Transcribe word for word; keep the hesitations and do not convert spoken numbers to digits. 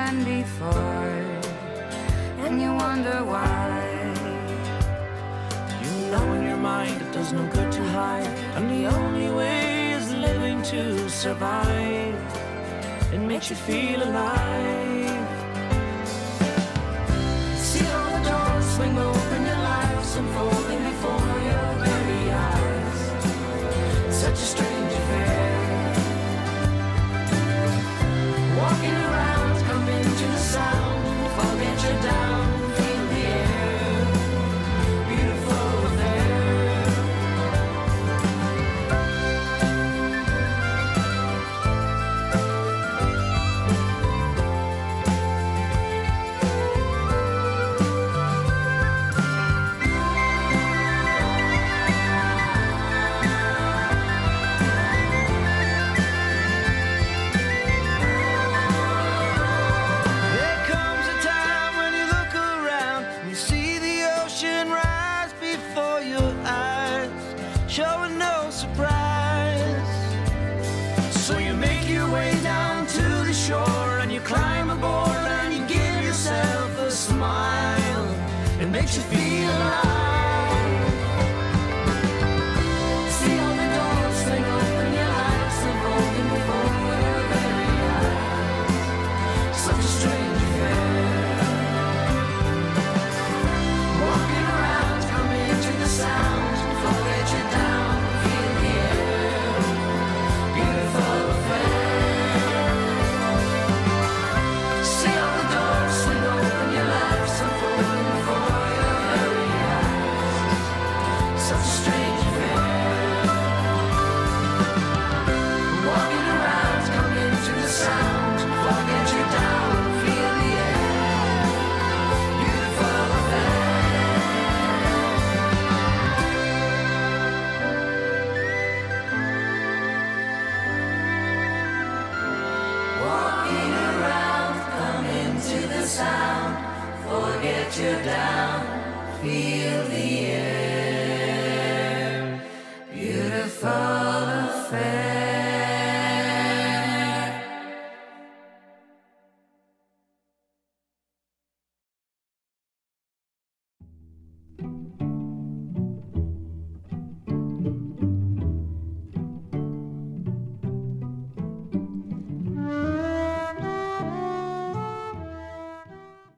than before, and you wonder why. You know in your mind it does no good to hide, and the only way is living to survive. It makes you feel alive. See all the doors swing open, your life's unfolding before your very eyes. Such a strange affair. Walking around, come into the sound, forget you're down, feel the air. Beautiful affair. Showing no surprise. So you make your way down to the shore, and you climb aboard, and you give yourself a smile. It makes you feel alive. See all the doors swing open, your life's unfolding before your very eyes. Such a strange affair. Walking around, coming to the sound, forget your down, feel the air. Beautiful affair. See all the doors swing open, your life's unfolding before your very eyes. Such a strange affair. Walking around, coming to the sound, forget your down, feel the air. Beautiful affair. Walking around, come into the sound, forget you're down, feel the air.